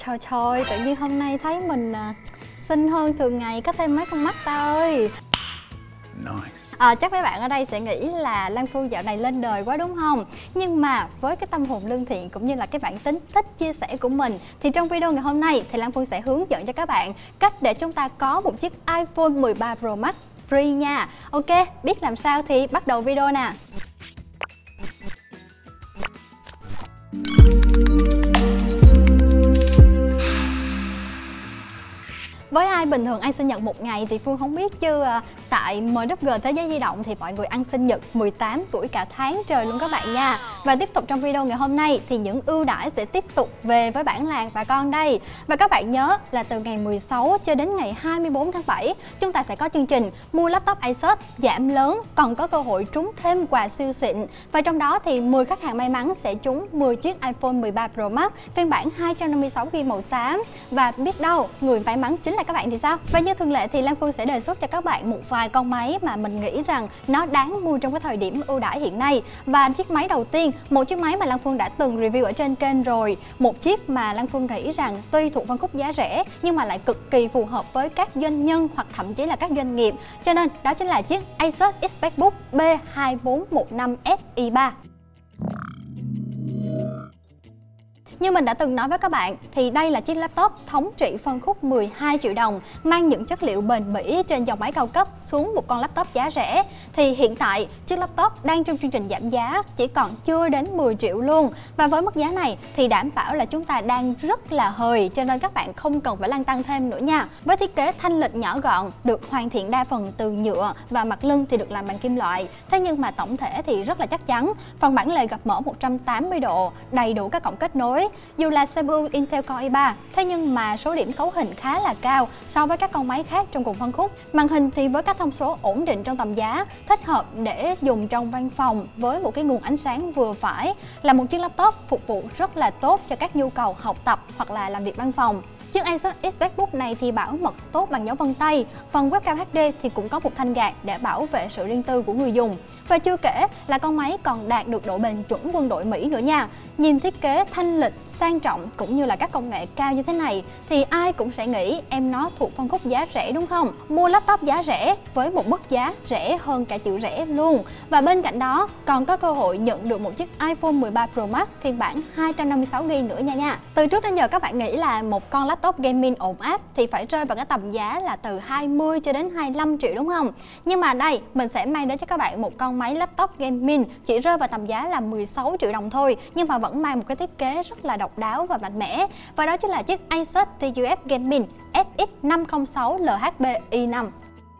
Trời, tự nhiên hôm nay thấy mình xinh hơn thường ngày, có thêm mấy con mắt ta ơi. Nice. Chắc mấy bạn ở đây sẽ nghĩ là Lan Phương dạo này lên đời quá đúng không? Nhưng mà với cái tâm hồn lương thiện cũng như là cái bản tính thích chia sẻ của mình, thì trong video ngày hôm nay thì Lan Phương sẽ hướng dẫn cho các bạn cách để chúng ta có một chiếc iPhone 13 Pro Max free nha. Ok, biết làm sao thì bắt đầu video nè. Với ai bình thường ăn sinh nhật một ngày thì Phương không biết chứ tại MWG Thế giới di động thì mọi người ăn sinh nhật 18 tuổi cả tháng trời luôn các bạn nha. Và tiếp tục trong video ngày hôm nay thì những ưu đãi sẽ tiếp tục về với bản làng bà con đây. Và các bạn nhớ là từ ngày 16 cho đến ngày 24 tháng 7 chúng ta sẽ có chương trình mua laptop Asus giảm lớn, còn có cơ hội trúng thêm quà siêu xịn. Và trong đó thì 10 khách hàng may mắn sẽ trúng 10 chiếc iPhone 13 Pro Max phiên bản 256GB màu xám. Và biết đâu người may mắn chính là các bạn thì sao? Và như thường lệ thì Lan Phương sẽ đề xuất cho các bạn một vài con máy mà mình nghĩ rằng nó đáng mua trong cái thời điểm ưu đãi hiện nay. Và chiếc máy đầu tiên, một chiếc máy mà Lan Phương đã từng review ở trên kênh rồi, một chiếc mà Lan Phương nghĩ rằng tuy thuộc phân khúc giá rẻ nhưng mà lại cực kỳ phù hợp với các doanh nhân hoặc thậm chí là các doanh nghiệp. Cho nên đó chính là chiếc Asus Xpecbook B2415Fi3. Như mình đã từng nói với các bạn thì đây là chiếc laptop thống trị phân khúc 12 triệu đồng, mang những chất liệu bền bỉ trên dòng máy cao cấp xuống một con laptop giá rẻ. Thì hiện tại chiếc laptop đang trong chương trình giảm giá, chỉ còn chưa đến 10 triệu luôn. Và với mức giá này thì đảm bảo là chúng ta đang rất là hời, cho nên các bạn không cần phải lăn tăn thêm nữa nha. Với thiết kế thanh lịch nhỏ gọn, được hoàn thiện đa phần từ nhựa và mặt lưng thì được làm bằng kim loại. Thế nhưng mà tổng thể thì rất là chắc chắn. Phần bản lề gập mở 180 độ, đầy đủ các cổng kết nối. Dù là CPU Intel Core i3, thế nhưng mà số điểm cấu hình khá là cao so với các con máy khác trong cùng phân khúc. Màn hình thì với các thông số ổn định trong tầm giá, thích hợp để dùng trong văn phòng với một cái nguồn ánh sáng vừa phải, là một chiếc laptop phục vụ rất là tốt cho các nhu cầu học tập hoặc là làm việc văn phòng. Chiếc Asus Xpecbook này thì bảo mật tốt bằng dấu vân tay, phần webcam HD thì cũng có một thanh gạt để bảo vệ sự riêng tư của người dùng. Và chưa kể là con máy còn đạt được độ bền chuẩn quân đội Mỹ nữa nha. Nhìn thiết kế thanh lịch, sang trọng cũng như là các công nghệ cao như thế này thì ai cũng sẽ nghĩ em nó thuộc phân khúc giá rẻ đúng không? Mua laptop giá rẻ với một mức giá rẻ hơn cả triệu rẻ luôn. Và bên cạnh đó còn có cơ hội nhận được một chiếc iPhone 13 Pro Max phiên bản 256GB nữa nha. Từ trước đến giờ các bạn nghĩ là một con laptop gaming ổn áp thì phải rơi vào cái tầm giá là từ 20 cho đến 25 triệu đúng không? Nhưng mà đây mình sẽ mang đến cho các bạn một con máy laptop gaming chỉ rơi vào tầm giá là 16 triệu đồng thôi, nhưng mà vẫn mang một cái thiết kế rất là độc đáo và mạnh mẽ. Và đó chính là chiếc Asus TUF Gaming FX506 LHB-i5.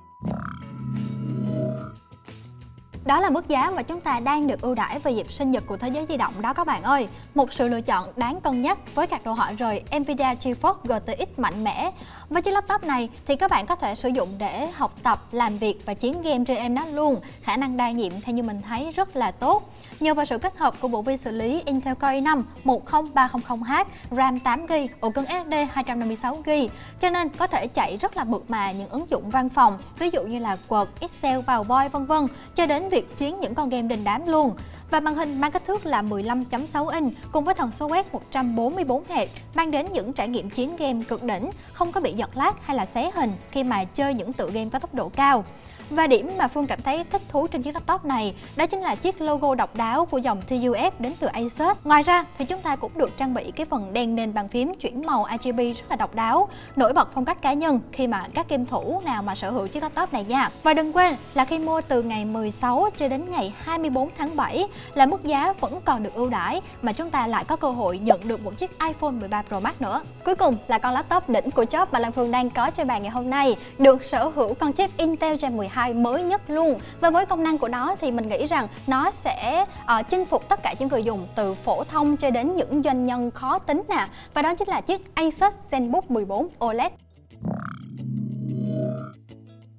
Đó là mức giá mà chúng ta đang được ưu đãi về dịp sinh nhật của Thế giới di động đó các bạn ơi. Một sự lựa chọn đáng cân nhắc với các đồ họa rời Nvidia GeForce GTX mạnh mẽ. Với chiếc laptop này thì các bạn có thể sử dụng để học tập, làm việc và chiến game trên em nó luôn. Khả năng đa nhiệm theo như mình thấy rất là tốt. Nhờ vào sự kết hợp của bộ vi xử lý Intel Core i5 10300H, RAM 8GB, ổ cứng SSD 256GB, cho nên có thể chạy rất là mượt mà những ứng dụng văn phòng, ví dụ như là Word, Excel, PowerPoint vân vân, cho đến việc chiến những con game đình đám luôn. Và màn hình mang kích thước là 15.6 inch cùng với tần số quét 144Hz mang đến những trải nghiệm chiến game cực đỉnh, không có bị giật lag hay là xé hình khi mà chơi những tựa game có tốc độ cao. Và điểm mà Phương cảm thấy thích thú trên chiếc laptop này đó chính là chiếc logo độc đáo của dòng TUF đến từ Asus. Ngoài ra thì chúng ta cũng được trang bị cái phần đèn nền bàn phím chuyển màu RGB rất là độc đáo, nổi bật phong cách cá nhân khi mà các game thủ nào mà sở hữu chiếc laptop này nha. Và đừng quên là khi mua từ ngày 16 cho đến ngày 24 tháng 7 là mức giá vẫn còn được ưu đãi, mà chúng ta lại có cơ hội nhận được một chiếc iPhone 13 Pro Max nữa. Cuối cùng là con laptop đỉnh của chóp mà Lan Phương đang có trên bàn ngày hôm nay, được sở hữu con chip Intel Gen 12 mới nhất luôn. Và với công năng của nó thì mình nghĩ rằng nó sẽ chinh phục tất cả những người dùng từ phổ thông cho đến những doanh nhân khó tính nè. Và đó chính là chiếc Asus ZenBook 14 OLED.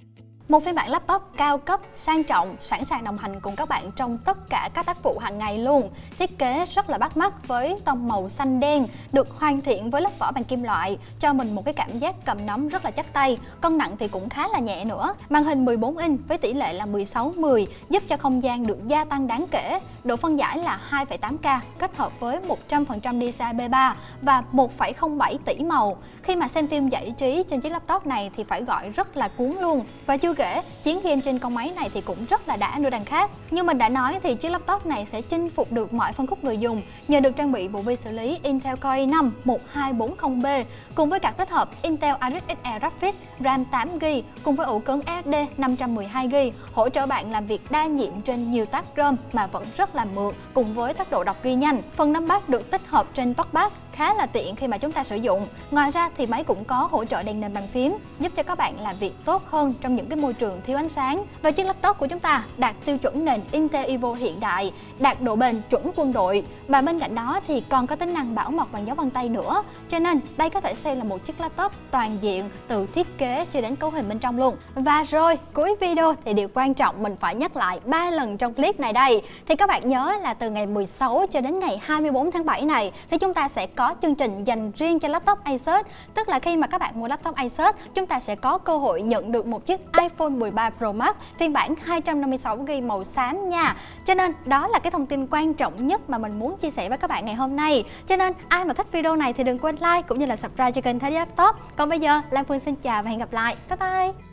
Một phiên bản laptop cao cấp, sang trọng, sẵn sàng đồng hành cùng các bạn trong tất cả các tác vụ hàng ngày luôn. Thiết kế rất là bắt mắt với tông màu xanh đen, được hoàn thiện với lớp vỏ bằng kim loại, cho mình một cái cảm giác cầm nắm rất là chắc tay. Cân nặng thì cũng khá là nhẹ nữa. Màn hình 14 inch với tỷ lệ là 16:10 giúp cho không gian được gia tăng đáng kể. Độ phân giải là 2,8K kết hợp với 100% DCI-B3 và 1,07 tỷ màu. Khi mà xem phim giải trí trên chiếc laptop này thì phải gọi rất là cuốn luôn. Và chưa kể, chiến game trên con máy này thì cũng rất là đã nữa đằng khác. Như mình đã nói thì chiếc laptop này sẽ chinh phục được mọi phân khúc người dùng nhờ được trang bị bộ vi xử lý Intel Core i5 1240B cùng với card tích hợp Intel Iris Xe Graphics, RAM 8GB cùng với ổ cứng SSD 512GB, hỗ trợ bạn làm việc đa nhiệm trên nhiều tab ROM mà vẫn rất là mượt cùng với tốc độ đọc ghi nhanh. Phần nắm bắt được tích hợp trên touchpad khá là tiện khi mà chúng ta sử dụng. Ngoài ra thì máy cũng có hỗ trợ đèn nền bàn phím giúp cho các bạn làm việc tốt hơn trong những cái môi trường thiếu ánh sáng. Và chiếc laptop của chúng ta đạt tiêu chuẩn nền Intel Evo hiện đại, đạt độ bền chuẩn quân đội và bên cạnh đó thì còn có tính năng bảo mật bằng dấu vân tay nữa. Cho nên đây có thể xem là một chiếc laptop toàn diện từ thiết kế cho đến cấu hình bên trong luôn. Và rồi, cuối video thì điều quan trọng mình phải nhắc lại 3 lần trong clip này đây. Thì các bạn nhớ là từ ngày 16 cho đến ngày 24 tháng 7 này thì chúng ta sẽ có chương trình dành riêng cho laptop Asus. Tức là khi mà các bạn mua laptop Asus, chúng ta sẽ có cơ hội nhận được một chiếc iPhone 13 Pro Max phiên bản 256GB màu xám nha. Cho nên đó là cái thông tin quan trọng nhất mà mình muốn chia sẻ với các bạn ngày hôm nay. Cho nên ai mà thích video này thì đừng quên like cũng như là subscribe cho kênh Thế Giới Laptop. Còn bây giờ Lan Phương xin chào và hẹn gặp lại. Bye bye.